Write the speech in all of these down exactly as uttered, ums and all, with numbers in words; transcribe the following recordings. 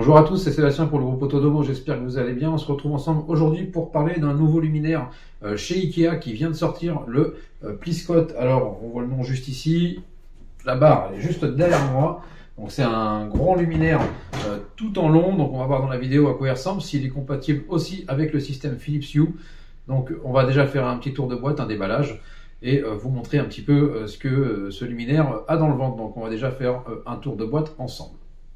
Bonjour à tous, c'est Sébastien pour le groupe Autodomo, j'espère que vous allez bien. On se retrouve ensemble aujourd'hui pour parler d'un nouveau luminaire euh, chez Ikea qui vient de sortir, le euh, Pliscott. Alors, on voit le nom juste ici, la barre elle est juste derrière moi. Donc c'est un grand luminaire euh, tout en long, donc on va voir dans la vidéo à quoi il ressemble, s'il est compatible aussi avec le système Philips Hue. Donc on va déjà faire un petit tour de boîte, un déballage, et euh, vous montrer un petit peu euh, ce que euh, ce luminaire a dans le ventre. Donc on va déjà faire euh, un tour de boîte ensemble.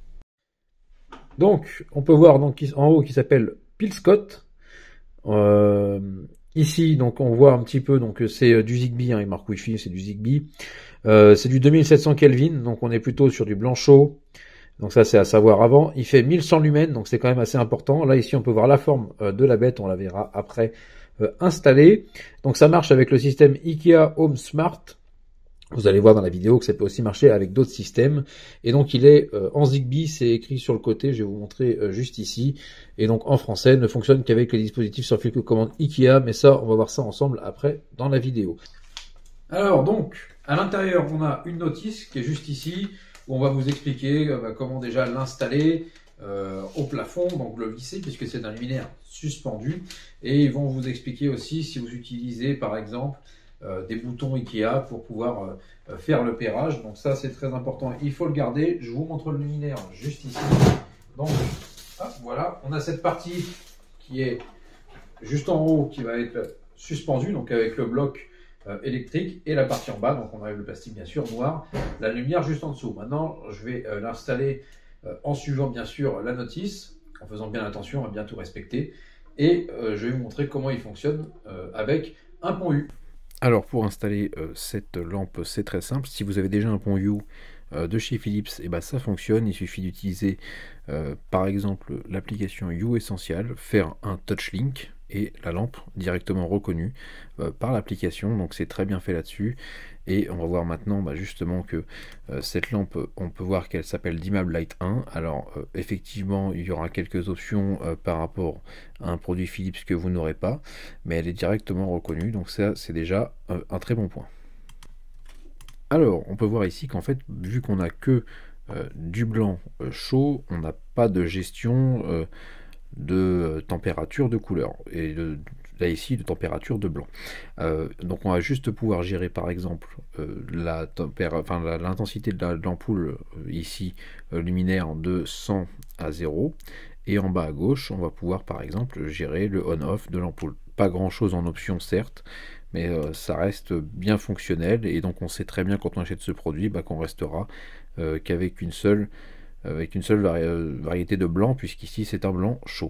Donc, on peut voir donc en haut qui s'appelle Pliscott. Euh, ici, donc on voit un petit peu, donc c'est du Zigbee, hein, il marque Wi-Fi, c'est du Zigbee. Euh, c'est du deux mille sept cents Kelvin, donc on est plutôt sur du blanc chaud. Donc ça, c'est à savoir avant. Il fait mille cent lumens, donc c'est quand même assez important. Là, ici, on peut voir la forme euh, de la bête, on la verra après euh, installée. Donc ça marche avec le système Ikea Home Smart. Vous allez voir dans la vidéo que ça peut aussi marcher avec d'autres systèmes. Et donc il est euh, en Zigbee, c'est écrit sur le côté, je vais vous montrer euh, juste ici. Et donc en français, ne fonctionne qu'avec les dispositifs sur fil de commande Ikea, mais ça, on va voir ça ensemble après dans la vidéo. Alors donc, à l'intérieur, on a une notice qui est juste ici, où on va vous expliquer euh, comment déjà l'installer euh, au plafond, donc le visser, puisque c'est un luminaire suspendu. Et ils vont vous expliquer aussi si vous utilisez par exemple Euh, des boutons Ikea pour pouvoir euh, faire le pairage. Donc ça c'est très important, il faut le garder. Je vous montre le luminaire juste ici. Donc hop, voilà, on a cette partie qui est juste en haut qui va être suspendue, donc avec le bloc euh, électrique, et la partie en bas, donc on enlève le plastique bien sûr noir, la lumière juste en dessous. Maintenant je vais euh, l'installer euh, en suivant bien sûr la notice, en faisant bien attention à bien tout respecter, et euh, je vais vous montrer comment il fonctionne euh, avec un pont Hue. Alors pour installer euh, cette lampe, c'est très simple. Si vous avez déjà un pont Hue euh, de chez Philips, et eh ben, ça fonctionne. Il suffit d'utiliser euh, par exemple l'application Hue Essential, faire un touchlink et la lampe directement reconnue euh, par l'application. Donc c'est très bien fait là-dessus. Et on va voir maintenant bah, justement que euh, cette lampe, on peut voir qu'elle s'appelle Dimmable Light un. Alors euh, effectivement, il y aura quelques options euh, par rapport à un produit Philips que vous n'aurez pas, mais elle est directement reconnue, donc ça c'est déjà euh, un très bon point. Alors, on peut voir ici qu'en fait, vu qu'on n'a que euh, du blanc euh, chaud, on n'a pas de gestion euh, de température de couleur, et de, là ici de température de blanc. Euh, donc on va juste pouvoir gérer par exemple euh, la enfin l'intensité de l'ampoule euh, ici euh, luminaire de cent à zéro, et en bas à gauche on va pouvoir par exemple gérer le on-off de l'ampoule. Pas grand chose en option certes, mais euh, ça reste bien fonctionnel, et donc on sait très bien quand on achète ce produit bah, qu'on restera euh, qu'avec une seule avec une seule vari variété de blanc, puisqu'ici c'est un blanc chaud.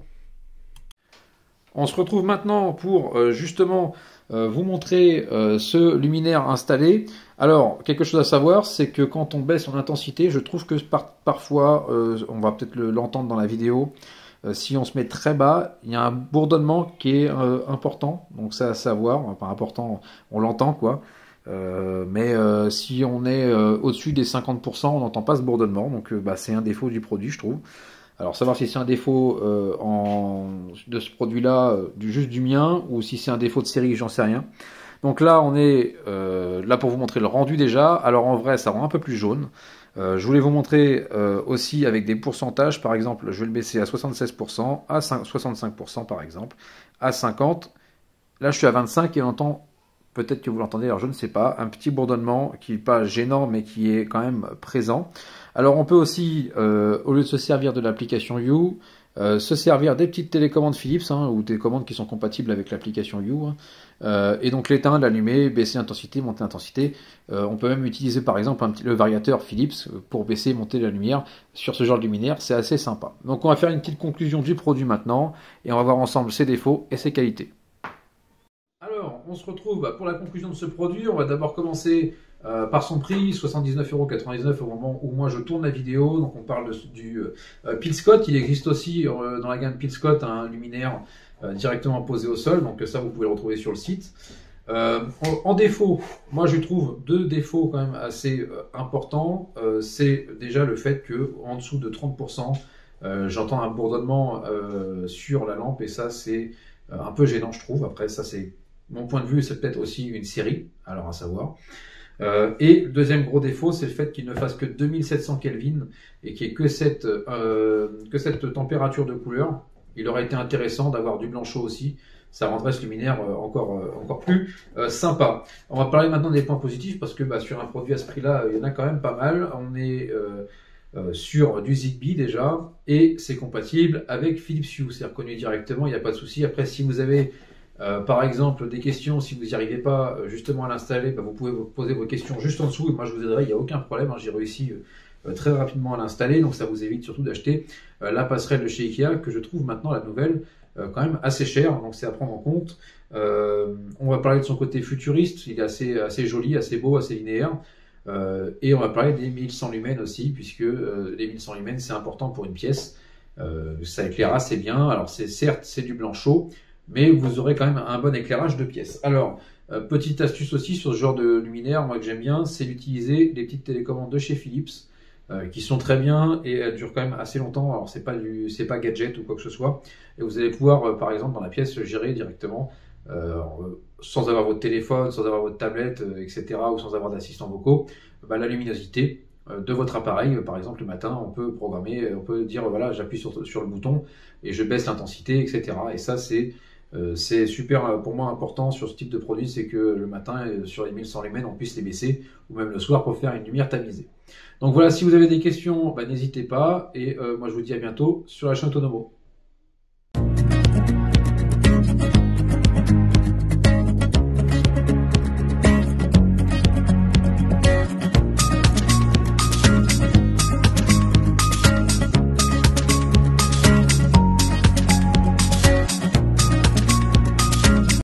On se retrouve maintenant pour euh, justement euh, vous montrer euh, ce luminaire installé. Alors, quelque chose à savoir, c'est que quand on baisse en intensité, je trouve que par parfois, euh, on va peut-être l'entendre dans la vidéo, euh, si on se met très bas, il y a un bourdonnement qui est euh, important, donc c'est à savoir, enfin important, on l'entend quoi. Euh, mais euh, si on est euh, au-dessus des cinquante pour cent, on n'entend pas ce bourdonnement, donc euh, bah, c'est un défaut du produit, je trouve. Alors savoir si c'est un défaut euh, en, de ce produit-là, euh, du, juste du mien, ou si c'est un défaut de série, j'en sais rien. Donc là, on est euh, là pour vous montrer le rendu déjà. Alors en vrai, ça rend un peu plus jaune. Euh, je voulais vous montrer euh, aussi avec des pourcentages. Par exemple, je vais le baisser à soixante-seize pour cent, à soixante-cinq pour cent par exemple, à cinquante pour cent. Là, je suis à vingt-cinq pour cent et on entend... Peut-être que vous l'entendez, alors je ne sais pas, un petit bourdonnement qui n'est pas gênant mais qui est quand même présent. Alors on peut aussi, euh, au lieu de se servir de l'application Hue, euh, se servir des petites télécommandes Philips, hein, ou des commandes qui sont compatibles avec l'application Hue, hein, euh, et donc l'éteindre, l'allumer, baisser l'intensité, monter l'intensité. Euh, on peut même utiliser par exemple un petit, le variateur Philips pour baisser et monter la lumière sur ce genre de luminaire, c'est assez sympa. Donc on va faire une petite conclusion du produit maintenant, et on va voir ensemble ses défauts et ses qualités. Alors, on se retrouve pour la conclusion de ce produit. On va d'abord commencer euh, par son prix, soixante-dix-neuf euros quatre-vingt-dix-neuf au moment où moi je tourne la vidéo. Donc on parle de, du euh, Pliscott. Il existe aussi euh, dans la gamme Pliscott un luminaire euh, directement posé au sol. Donc ça, vous pouvez le retrouver sur le site. Euh, en, en défaut, moi je trouve deux défauts quand même assez euh, importants. Euh, C'est déjà le fait que en dessous de trente pour cent, euh, j'entends un bourdonnement euh, sur la lampe, et ça c'est un peu gênant je trouve. Après ça c'est mon point de vue, c'est peut-être aussi une série, alors à savoir. Euh, et le deuxième gros défaut, c'est le fait qu'il ne fasse que deux mille sept cents Kelvin et qu'il n'y ait que cette, euh, que cette température de couleur. Il aurait été intéressant d'avoir du blanc chaud aussi. Ça rendrait ce luminaire encore, encore plus euh, sympa. On va parler maintenant des points positifs parce que bah, sur un produit à ce prix-là, il y en a quand même pas mal. On est euh, euh, sur du Zigbee déjà et c'est compatible avec Philips Hue. C'est reconnu directement, il n'y a pas de souci. Après, si vous avez euh, par exemple des questions, si vous n'y arrivez pas justement à l'installer, bah, vous pouvez vous poser vos questions juste en dessous et moi je vous aiderai, il n'y a aucun problème. Hein, j'ai réussi euh, très rapidement à l'installer, donc ça vous évite surtout d'acheter euh, la passerelle de chez Ikea que je trouve maintenant la nouvelle euh, quand même assez chère, donc c'est à prendre en compte. Euh, on va parler de son côté futuriste, il est assez, assez joli, assez beau, assez linéaire. Euh, et on va parler des mille cent lumens aussi, puisque euh, les mille cent lumens c'est important pour une pièce. Euh, ça éclaire assez bien. Alors c'est certes c'est du blanc chaud, mais vous aurez quand même un bon éclairage de pièce. Alors euh, petite astuce aussi sur ce genre de luminaire, moi que j'aime bien, c'est d'utiliser les petites télécommandes de chez Philips, euh, qui sont très bien et elles durent quand même assez longtemps. Alors c'est pas du, c'est pas gadget ou quoi que ce soit. Et vous allez pouvoir, euh, par exemple dans la pièce, gérer directement. Euh, sans avoir votre téléphone, sans avoir votre tablette, euh, et cetera, ou sans avoir d'assistants vocaux, bah, la luminosité euh, de votre appareil. Euh, par exemple, le matin, on peut programmer, on peut dire voilà, j'appuie sur, sur le bouton et je baisse l'intensité, et cetera. Et ça, c'est euh, c'est super pour moi important sur ce type de produit, c'est que le matin, euh, sur les mille cent lumens, on puisse les baisser, ou même le soir pour faire une lumière tamisée. Donc voilà, si vous avez des questions, bah, n'hésitez pas, et euh, moi je vous dis à bientôt sur la chaîne Autonomo.